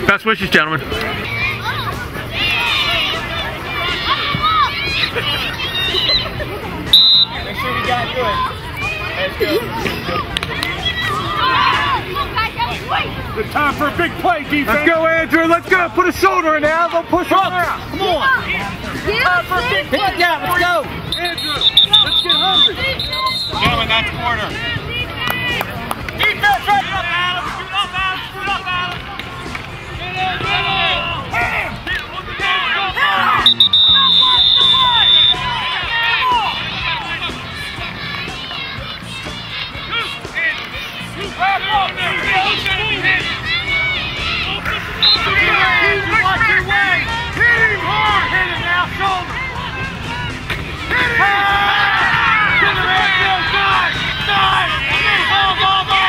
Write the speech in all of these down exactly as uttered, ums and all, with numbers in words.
Best wishes, gentlemen. Make sure we got good. Let's go. The time for a big play, defense. Let's go, Andrew. Let's go. Put a shoulder in there. Go push up. Come on. Time for a big play. Pick it down. Let's go. Andrew, let's get hungry. Gentlemen, that's quarter. Defense right up, Alex. Shoot up, Alex. Shoot up, Alex. Watch your way. Hit him hard. Hit him now, shoulder. Hit him. To the red field side. Side. Ball, ball, ball.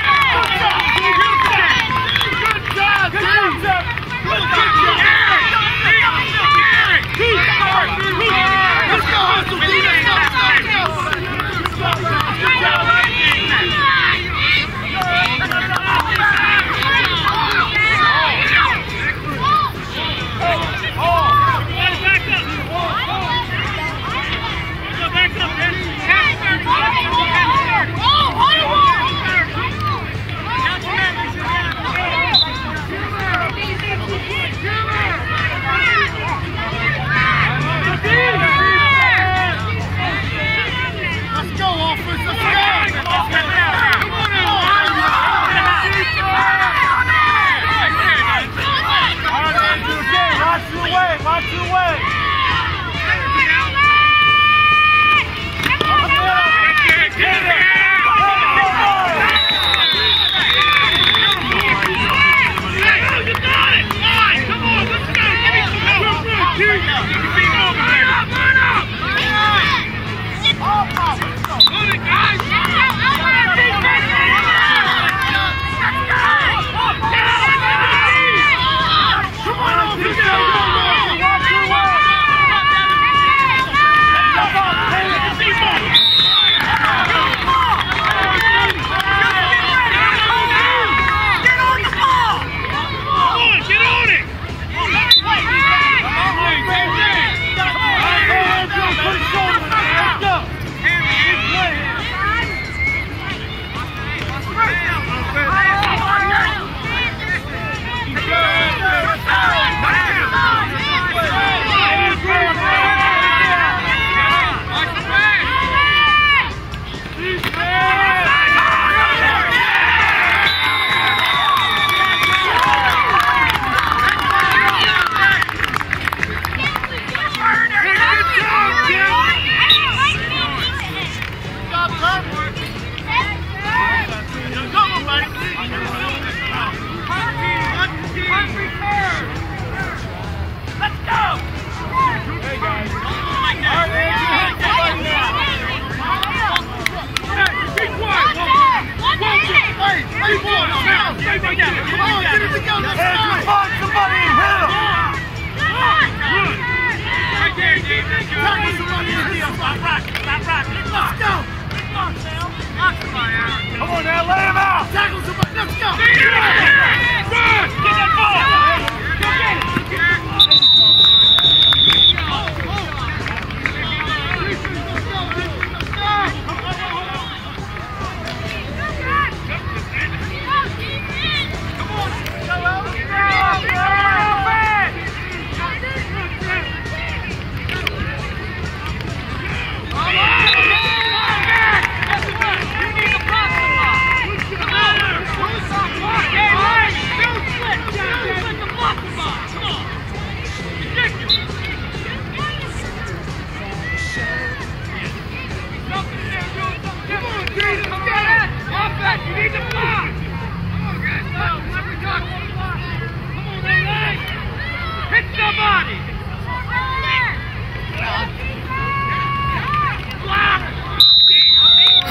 Good job!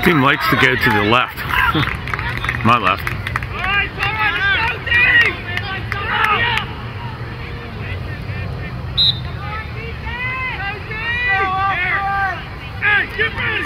team likes to go to the left. My left. Get ready!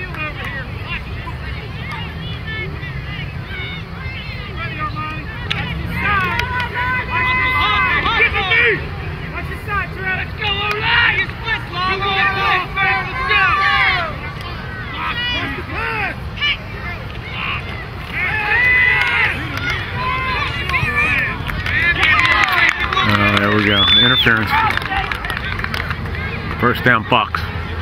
Uh, there we go. Interference. First down, Bucks.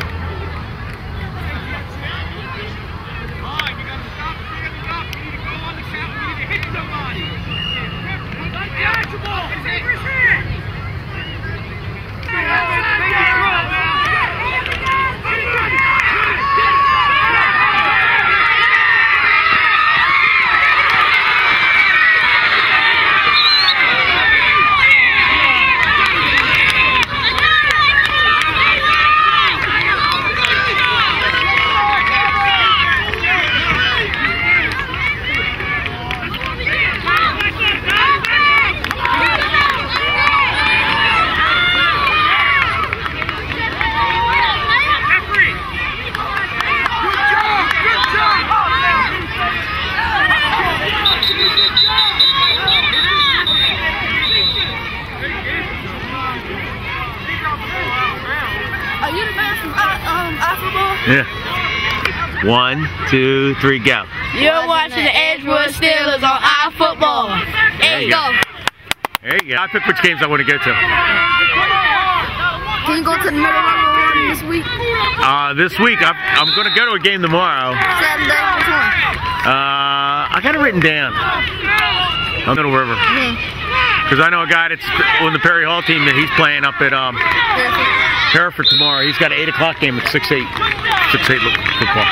Yeah. One, two, three, go. You're watching the Edgewood Steelers on iFootball. There, there you go. go. There you go. I pick which games I want to go to. Can you go to the middle one this week? Uh, this week, I'm, I'm going to go to a game tomorrow. Saturday, which one? Uh, I got it written down. On Middle River. Because I know a guy that's on the Perry Hall team that he's playing up at um, Hereford tomorrow. He's got an eight o'clock game at six eight. six eight football.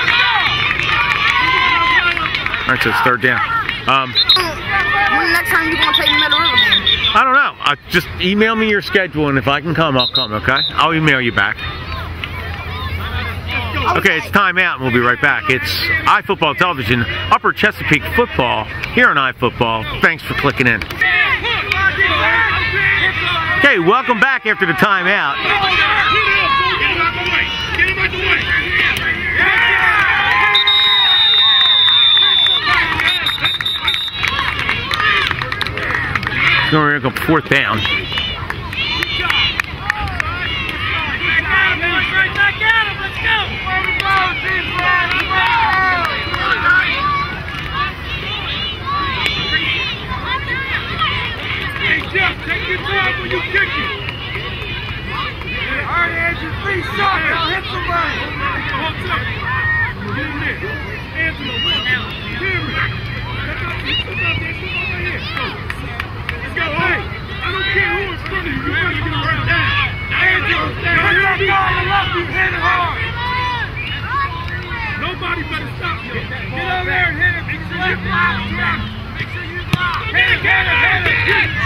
All right, so it's third down. Um, when the next time you going to take the Middle River game? I don't know. Uh, just email me your schedule, and if I can come, I'll come, okay? I'll email you back. Okay, it's time out, and we'll be right back. It's iFootball Television, Upper Chesapeake Football, here on iFootball. Thanks for clicking in. Okay, welcome back after the timeout. So we're going to go fourth down. Take your time when you kick it. All right, Andrew, three shots. I'll hit somebody. One second. Get in there. Angela, look. Get in there. Come out there. Come out there. Come over here. Let's go. Hey, I don't care who in front of you. You better get around. Angela, hit that guy on the left. You hit it hard. Nobody better stop you. Get over there and hit it. Make sure you block. Make sure you block. Hit it, hit it, hit it. Hit it.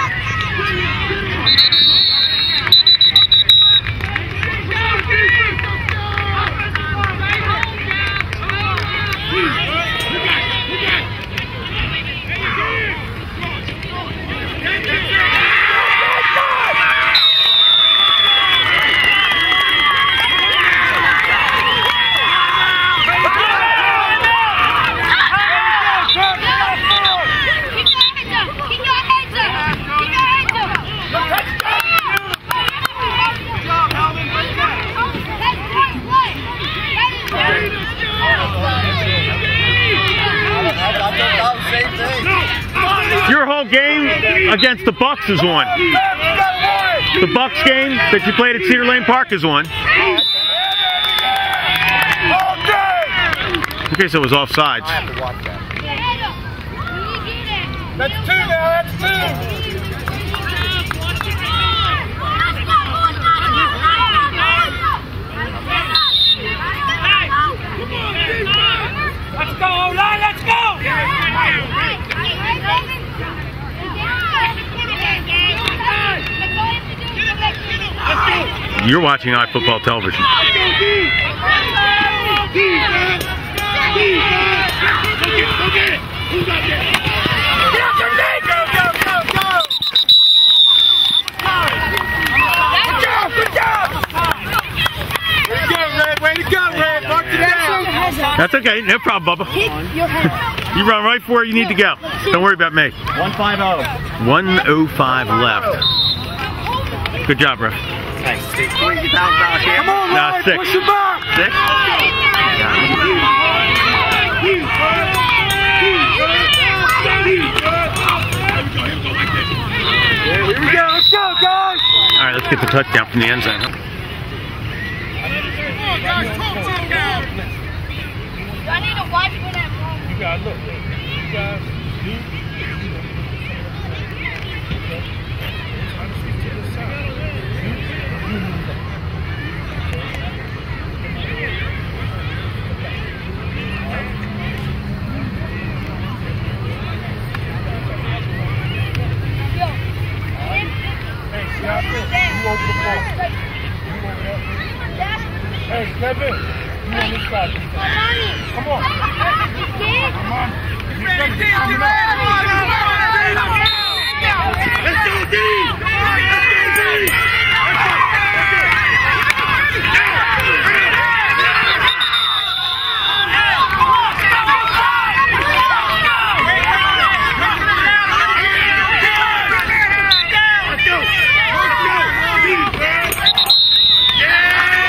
Your whole game against the Bucks is on. The Bucks game that you played at Cedar Lane Park is on. Okay, so it was offsides. I have to watch that. That's two now, that's two! Let's go, O-line, let's go! You're watching iFootball Television. That's okay, no problem, Bubba. You run right for where you need to go. Don't worry about me. one five oh. one oh five left. Good job, bro. Hey, six twenty thousand dollars here. Come on, Nah, Ryan, six. push it back. Six? Here we go, let's go, guys. All right, let's get the touchdown from the end zone. Huh? I need to watch for that ball. You gotta look. You guys. Hey, step in. You on this side. Come on. Come on. Let's go, D!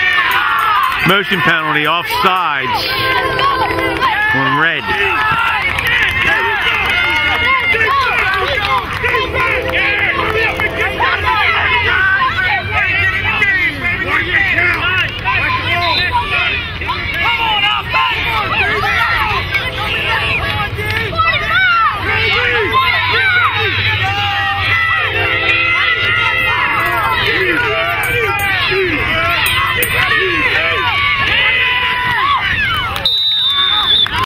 Motion penalty, offsides on red.